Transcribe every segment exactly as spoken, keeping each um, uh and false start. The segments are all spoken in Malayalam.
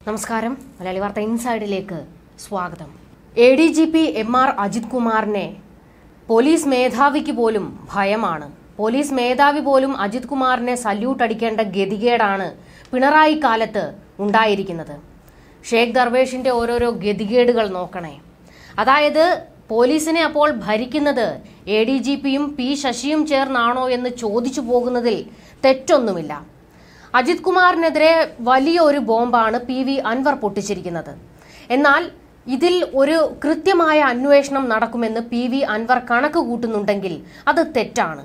നമസ്കാരം. മലയാളി വാർത്ത ഇൻസൈഡിലേക്ക് സ്വാഗതം. A D G P M R Ajith കുമാറിനെ പോലീസ് മേധാവിക്ക് പോലും ഭയമാണ്. പോലീസ് മേധാവി പോലും അജിത് കുമാറിനെ സല്യൂട്ട് അടിക്കേണ്ട ഗതികേടാണ് പിണറായി കാലത്ത് ഉണ്ടായിരിക്കുന്നത്. ഷേഖ് ദർവേഷിന്റെ ഓരോരോ ഗതികേടുകൾ നോക്കണേ. അതായത് പോലീസിനെ അപ്പോൾ ഭരിക്കുന്നത് എ ഡി ജി പിയും പി ശശിയും ചേർന്നാണോ എന്ന് ചോദിച്ചു പോകുന്നതിൽ തെറ്റൊന്നുമില്ല. അജിത് കുമാറിനെതിരെ വലിയ ഒരു ബോംബാണ് പി വി അൻവർ പൊട്ടിച്ചിരിക്കുന്നത്. എന്നാൽ ഇതിൽ ഒരു കൃത്യമായ അന്വേഷണം നടക്കുമെന്ന് പി വി അൻവർ കണക്ക് കൂട്ടുന്നുണ്ടെങ്കിൽ അത് തെറ്റാണ്.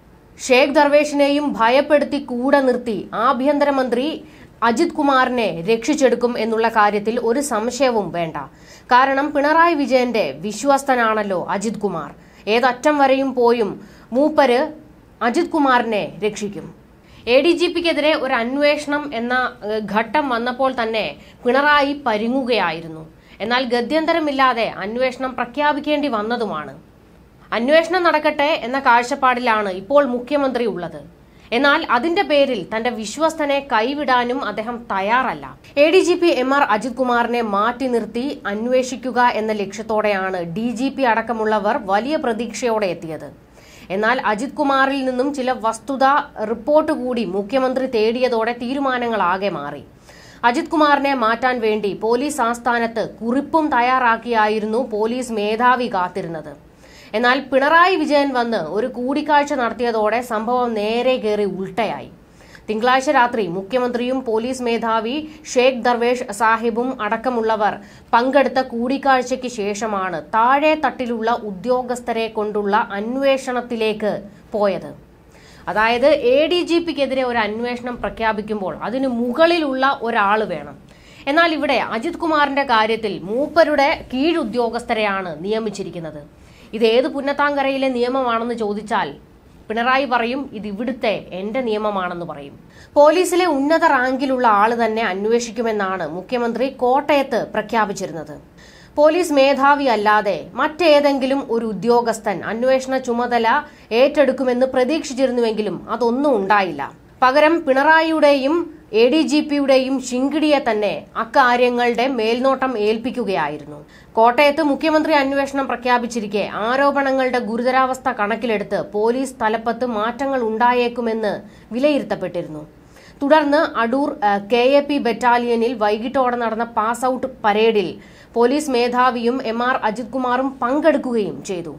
ഷേഖ് ദർവേഷിനെയും ഭയപ്പെടുത്തി കൂടെ നിർത്തി ആഭ്യന്തരമന്ത്രി അജിത് കുമാറിനെ രക്ഷിച്ചെടുക്കും എന്നുള്ള കാര്യത്തിൽ ഒരു സംശയവും വേണ്ട. കാരണം പിണറായി വിജയന്റെ വിശ്വസ്തനാണല്ലോ അജിത് കുമാർ. ഏതറ്റം വരെയും പോയും മൂപ്പര് അജിത് കുമാറിനെ രക്ഷിക്കും. എ ഡി ജി പിക്കെതിരെ ഒരു അന്വേഷണം എന്ന ഘട്ടം വന്നപ്പോൾ തന്നെ പിണറായി പരുങ്ങുകയായിരുന്നു. എന്നാൽ ഗത്യന്തരമില്ലാതെ അന്വേഷണം പ്രഖ്യാപിക്കേണ്ടി വന്നതുമാണ്. അന്വേഷണം നടക്കട്ടെ എന്ന കാഴ്ചപ്പാടിലാണ് ഇപ്പോൾ മുഖ്യമന്ത്രി ഉള്ളത്. എന്നാൽ അതിന്റെ പേരിൽ തന്റെ വിശ്വസ്തനെ കൈവിടാനും അദ്ദേഹം തയ്യാറല്ല. A D G P M R Ajith കുമാറിനെ മാറ്റി നിർത്തി അന്വേഷിക്കുക എന്ന ലക്ഷ്യത്തോടെയാണ് ഡി ജി പി അടക്കമുള്ളവർ വലിയ പ്രതീക്ഷയോടെ എത്തിയത്. എന്നാൽ അജിത് കുമാറിൽ നിന്നും ചില വസ്തുത റിപ്പോർട്ട് കൂടി മുഖ്യമന്ത്രി തേടിയതോടെ തീരുമാനങ്ങളാകെ മാറി. അജിത് കുമാറിനെ മാറ്റാൻ വേണ്ടി പോലീസ് ആസ്ഥാനത്ത് കുറിപ്പും തയ്യാറാക്കിയായിരുന്നു പോലീസ് മേധാവി കാത്തിരുന്നത്. എന്നാൽ പിണറായി വിജയൻ വന്ന് ഒരു കൂടിക്കാഴ്ച നടത്തിയതോടെ സംഭവം നേരെ കയറി ഉൾട്ടയായി. തിങ്കളാഴ്ച രാത്രി മുഖ്യമന്ത്രിയും പോലീസ് മേധാവി ഷേഖ് ദർവേഷ് സാഹിബും അടക്കമുള്ളവർ പങ്കെടുത്ത കൂടിക്കാഴ്ചയ്ക്ക് ശേഷമാണ് താഴെ തട്ടിലുള്ള ഉദ്യോഗസ്ഥരെ കൊണ്ടുള്ള അന്വേഷണത്തിലേക്ക് പോയത്. അതായത് എ ഡി ജി പിക്കെതിരെ ഒരു അന്വേഷണം പ്രഖ്യാപിക്കുമ്പോൾ അതിന് മുകളിലുള്ള ഒരാൾ വേണം. എന്നാൽ ഇവിടെ അജിത് കുമാറിന്റെ കാര്യത്തിൽ മൂപ്പരുടെ കീഴുദ്യോഗസ്ഥരെയാണ് നിയമിച്ചിരിക്കുന്നത്. ഇത് ഏത് പുന്നത്താങ്കരയിലെ നിയമമാണെന്ന് ചോദിച്ചാൽ പിണറായി പറയും ഇത് ഇവിടുത്തെ എന്റെ നിയമമാണെന്ന് പറയും. പോലീസിലെ ഉന്നത റാങ്കിലുള്ള ആള് തന്നെ അന്വേഷിക്കുമെന്നാണ് മുഖ്യമന്ത്രി കോട്ടയത്ത് പ്രഖ്യാപിച്ചിരുന്നത്. പോലീസ് മേധാവി അല്ലാതെ മറ്റേതെങ്കിലും ഒരു ഉദ്യോഗസ്ഥൻ അന്വേഷണ ചുമതല ഏറ്റെടുക്കുമെന്ന് പ്രതീക്ഷിച്ചിരുന്നുവെങ്കിലും അതൊന്നും ഉണ്ടായില്ല. പകരം പിണറായിയുടെയും എ ഡി ജി പിയുടെയും ശിങ്കിടിയെ തന്നെ അക്കാര്യങ്ങളുടെ മേൽനോട്ടം ഏൽപ്പിക്കുകയായിരുന്നു. കോട്ടയത്ത് മുഖ്യമന്ത്രി അന്വേഷണം പ്രഖ്യാപിച്ചിരിക്കെ ആരോപണങ്ങളുടെ ഗുരുതരാവസ്ഥ കണക്കിലെടുത്ത് പോലീസ് തലപ്പത്ത് മാറ്റങ്ങൾ ഉണ്ടായേക്കുമെന്ന് വിലയിരുത്തപ്പെട്ടിരുന്നു. തുടർന്ന് അടൂർ കെ എ പി ബറ്റാലിയനിൽ വൈകിട്ടോടെ നടന്ന പാസ് ഔട്ട് പരേഡിൽ പോലീസ് മേധാവിയും എം ആർ അജിത് കുമാറും പങ്കെടുക്കുകയും ചെയ്തു.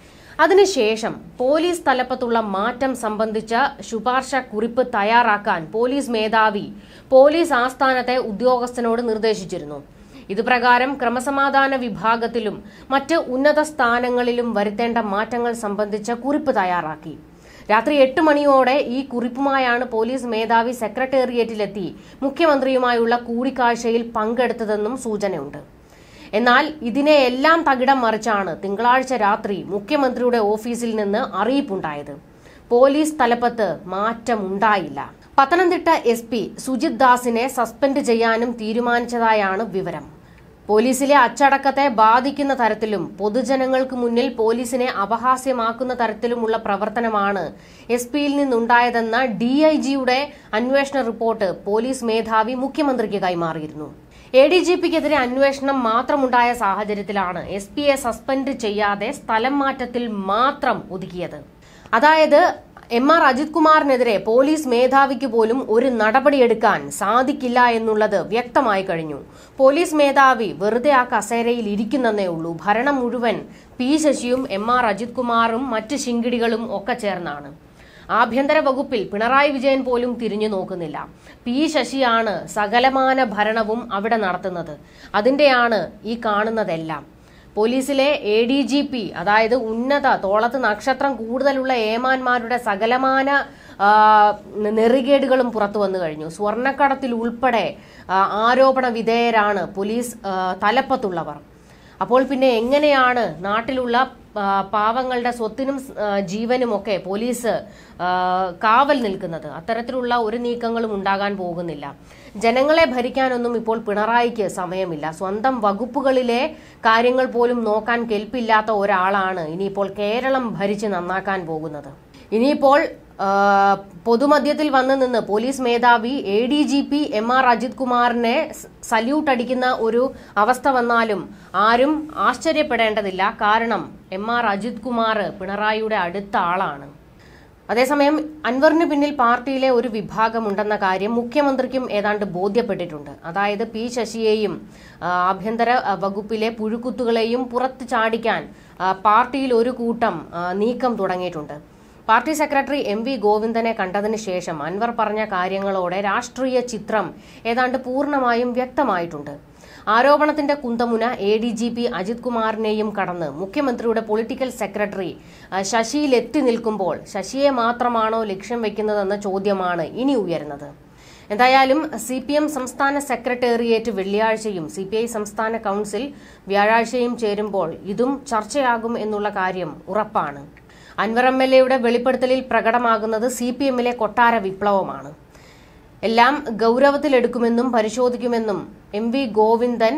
അതിനുശേഷം പോലീസ് തലപ്പത്തുള്ള മാറ്റം സംബന്ധിച്ച ശുപാർശ കുറിപ്പ് തയ്യാറാക്കാൻ പോലീസ് മേധാവി പോലീസ് ആസ്ഥാനത്തെ ഉദ്യോഗസ്ഥനോട് നിർദ്ദേശിച്ചിരുന്നു. ഇതുപ്രകാരം ക്രമസമാധാന വിഭാഗത്തിലും മറ്റ് ഉന്നത സ്ഥാനങ്ങളിലും വരുത്തേണ്ട മാറ്റങ്ങൾ സംബന്ധിച്ച കുറിപ്പ് തയ്യാറാക്കി. രാത്രി എട്ട് മണിയോടെ ഈ കുറിപ്പുമായാണ് പോലീസ് മേധാവി സെക്രട്ടേറിയറ്റിലെത്തി മുഖ്യമന്ത്രിയുമായുള്ള കൂടിക്കാഴ്ചയിൽ പങ്കെടുത്തതെന്നും സൂചനയുണ്ട്. എന്നാൽ ഇതിനെയെല്ലാം തകിടം മറിച്ചാണ് തിങ്കളാഴ്ച രാത്രി മുഖ്യമന്ത്രിയുടെ ഓഫീസിൽ നിന്ന് അറിയിപ്പുണ്ടായത്. പോലീസ് തലപ്പത്ത് മാറ്റമുണ്ടായില്ല. പത്തനംതിട്ട എസ് പി സുജിത് ദാസിനെ സസ്പെൻഡ് ചെയ്യാനും തീരുമാനിച്ചതായാണ് വിവരം. പോലീസിലെ അച്ചടക്കത്തെ ബാധിക്കുന്ന തരത്തിലും പൊതുജനങ്ങൾക്ക് മുന്നിൽ പോലീസിനെ അപഹാസ്യമാക്കുന്ന തരത്തിലുമുള്ള പ്രവർത്തനമാണ് എസ് പിയിൽ നിന്നുണ്ടായതെന്ന ഡി ഐ ജിയുടെ അന്വേഷണ റിപ്പോർട്ട് പോലീസ് മേധാവി മുഖ്യമന്ത്രിക്ക് കൈമാറിയിരുന്നു. എ ഡി ജി പിക്കെതിരെ അന്വേഷണം മാത്രമുണ്ടായ സാഹചര്യത്തിലാണ് എസ് പിയെ സസ്പെൻഡ് ചെയ്യാതെ സ്ഥലം മാറ്റത്തിൽ മാത്രം ഒതുക്കിയത്. അതായത് എം ആർ അജിത് കുമാറിനെതിരെ പോലീസ് മേധാവിക്ക് പോലും ഒരു നടപടിയെടുക്കാൻ സാധിക്കില്ല എന്നുള്ളത് വ്യക്തമായി കഴിഞ്ഞു. പോലീസ് മേധാവി വെറുതെ ആ കസേരയിൽ ഇരിക്കുന്നതേ ഉള്ളൂ. ഭരണം മുഴുവൻ പി ശശിയും എം ആർ അജിത് കുമാറും മറ്റ് ശിങ്കിടികളും ഒക്കെ ചേർന്നാണ്. ആഭ്യന്തര വകുപ്പിൽ പിണറായി വിജയൻ പോലും തിരിഞ്ഞു നോക്കുന്നില്ല. പി ശശിയാണ് സകലമാന ഭരണവും അവിടെ നടത്തുന്നത്. അതിന്റെയാണ് ഈ കാണുന്നതെല്ലാം. പോലീസിലെ എ ഡി ജി പി, അതായത് ഉന്നത തോളത്ത് നക്ഷത്രം കൂടുതലുള്ള ഏമാന്മാരുടെ സകലമാന നെറികേടുകളും പുറത്തു വന്നു കഴിഞ്ഞു. സ്വർണ്ണക്കടത്തിൽ ഉൾപ്പെടെ ആരോപണ വിധേയരാണ് പോലീസ് തലപ്പത്തുള്ളവർ. അപ്പോൾ പിന്നെ എങ്ങനെയാണ് നാട്ടിലുള്ള പാവങ്ങളുടെ സ്വത്തിനും ജീവനുമൊക്കെ പോലീസ് കാവൽ നിൽക്കുന്നത്? അത്തരത്തിലുള്ള ഒരു നീക്കങ്ങളും ഉണ്ടാകാൻ പോകുന്നില്ല. ജനങ്ങളെ ഭരിക്കാനൊന്നും ഇപ്പോൾ പിണറായിക്ക് സമയമില്ല. സ്വന്തം വകുപ്പുകളിലെ കാര്യങ്ങൾ പോലും നോക്കാൻ കെൽപ്പില്ലാത്ത ഒരാളാണ് ഇനിയിപ്പോൾ കേരളം ഭരിച്ച് നന്നാക്കാൻ പോകുന്നത്. ഇനിയിപ്പോൾ പൊതുമധ്യത്തിൽ വന്നു നിന്ന് പോലീസ് മേധാവി A D G P M R Ajith കുമാറിനെ സല്യൂട്ട് അടിക്കുന്ന ഒരു അവസ്ഥ വന്നാലും ആരും ആശ്ചര്യപ്പെടേണ്ടതില്ല. കാരണം എം ആർ അജിത് കുമാർ പിണറായിയുടെ അടുത്ത ആളാണ്. അതേസമയം അൻവറിന് പിന്നിൽ പാർട്ടിയിലെ ഒരു വിഭാഗമുണ്ടെന്ന കാര്യം മുഖ്യമന്ത്രിക്കും ഏതാണ്ട് ബോധ്യപ്പെട്ടിട്ടുണ്ട്. അതായത് പി ശശിയെയും ആഭ്യന്തര വകുപ്പിലെ പുഴുക്കുത്തുകളെയും പുറത്ത് ചാടിക്കാൻ പാർട്ടിയിൽ ഒരു കൂട്ടം നീക്കം തുടങ്ങിയിട്ടുണ്ട്. പാർട്ടി സെക്രട്ടറി എം വി ഗോവിന്ദനെ കണ്ടതിന് ശേഷം അൻവർ പറഞ്ഞ കാര്യങ്ങളോടെ രാഷ്ട്രീയ ചിത്രം ഏതാണ്ട് പൂർണ്ണമായും വ്യക്തമായിട്ടുണ്ട്. ആരോപണത്തിന്റെ കുന്തമുന A D G P Ajith കുമാറിനെയും കടന്ന് മുഖ്യമന്ത്രിയുടെ പൊളിറ്റിക്കൽ സെക്രട്ടറി ശശിയിൽ എത്തി നിൽക്കുമ്പോൾ ശശിയെ മാത്രമാണോ ലക്ഷ്യം വെക്കുന്നതെന്ന ചോദ്യമാണ് ഇനി ഉയരുന്നത്. എന്തായാലും സി പി എം സംസ്ഥാന സെക്രട്ടേറിയറ്റ് വെള്ളിയാഴ്ചയും സി പി ഐ സംസ്ഥാന കൌൺസിൽ വ്യാഴാഴ്ചയും ചേരുമ്പോൾ ഇതും ചർച്ചയാകും എന്നുള്ള കാര്യം ഉറപ്പാണ്. അൻവർ എം എൽ എയുടെ വെളിപ്പെടുത്തലിൽ പ്രകടമാകുന്നത് സി പി എമ്മിലെ കൊട്ടാര വിപ്ലവമാണ്. എല്ലാം ഗൌരവത്തിലെടുക്കുമെന്നും പരിശോധിക്കുമെന്നും M V Govindan,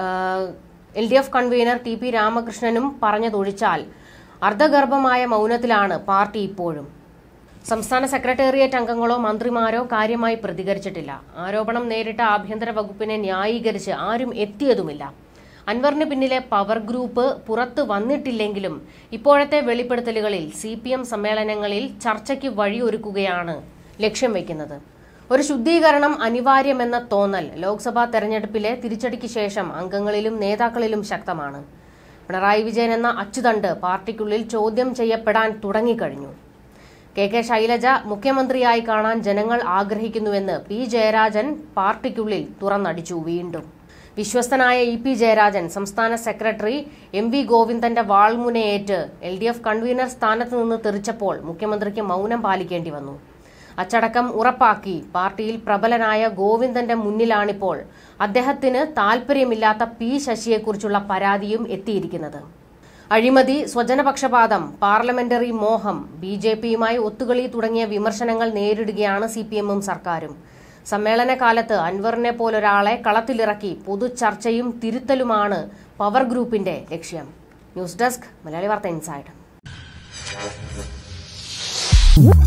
L D F convener T P രാമകൃഷ്ണനും പറഞ്ഞതൊഴിച്ചാൽ അർദ്ധഗർഭമായ മൗനത്തിലാണ് പാർട്ടി ഇപ്പോഴും. സംസ്ഥാന സെക്രട്ടേറിയറ്റ് അംഗങ്ങളോ മന്ത്രിമാരോ കാര്യമായി പ്രതികരിച്ചിട്ടില്ല. ആരോപണം നേരിട്ട ആഭ്യന്തര വകുപ്പിനെ ന്യായീകരിച്ച് ആരും എത്തിയതുമില്ല. അൻവറിന് പിന്നിലെ പവർ ഗ്രൂപ്പ് പുറത്തു വന്നിട്ടില്ലെങ്കിലും ഇപ്പോഴത്തെ വെളിപ്പെടുത്തലുകളിൽ സി പി എം സമ്മേളനങ്ങളിൽ ചർച്ചയ്ക്ക് വഴിയൊരുക്കുകയാണ് ലക്ഷ്യം വയ്ക്കുന്നത്. ഒരു ശുദ്ധീകരണം അനിവാര്യമെന്ന തോന്നൽ ലോക്സഭാ തെരഞ്ഞെടുപ്പിലെ തിരിച്ചടിക്ക് ശേഷം അംഗങ്ങളിലും നേതാക്കളിലും ശക്തമാണ്. പിണറായി വിജയൻ എന്ന അച്ചുതണ്ട് പാർട്ടിക്കുള്ളിൽ ചോദ്യം ചെയ്യപ്പെടാൻ തുടങ്ങിക്കഴിഞ്ഞു. കെ കെ ശൈലജ മുഖ്യമന്ത്രിയായി കാണാൻ ജനങ്ങൾ ആഗ്രഹിക്കുന്നുവെന്ന് പി ജയരാജൻ പാർട്ടിക്കുള്ളിൽ തുറന്നടിച്ചു. വീണ്ടും വിശ്വസ്തനായ ഇ പി ജയരാജൻ സംസ്ഥാന സെക്രട്ടറി എം വി ഗോവിന്ദന്റെ വാൾമുനയേറ്റ് എൽ ഡി എഫ് കൺവീനർ സ്ഥാനത്ത് നിന്ന് തെറിച്ചപ്പോൾ മുഖ്യമന്ത്രിക്ക് മൗനം പാലിക്കേണ്ടി വന്നു. അച്ചടക്കം ഉറപ്പാക്കി പാർട്ടിയിൽ പ്രബലനായ ഗോവിന്ദന്റെ മുന്നിലാണിപ്പോൾ അദ്ദേഹത്തിന് താൽപര്യമില്ലാത്ത പി ശശിയെക്കുറിച്ചുള്ള പരാതിയും എത്തിയിരിക്കുന്നത്. അഴിമതി, സ്വജനപക്ഷപാതം, പാർലമെന്ററി മോഹം, ബി ജെ പിയുമായി ഒത്തുകളി തുടങ്ങിയ വിമർശനങ്ങൾ നേരിടുകയാണ് സി പി എമ്മും സർക്കാരും. സമ്മേളനകാലത്ത് അൻവറിനെ പോലൊരാളെ കളത്തിലിറക്കി പൊതുചർച്ചയും തിരുത്തലുമാണ് പവർ ഗ്രൂപ്പിന്റെ ലക്ഷ്യം. ന്യൂസ് ഡെസ്ക്, മലയാളി വാർത്ത ഇൻസൈഡ്.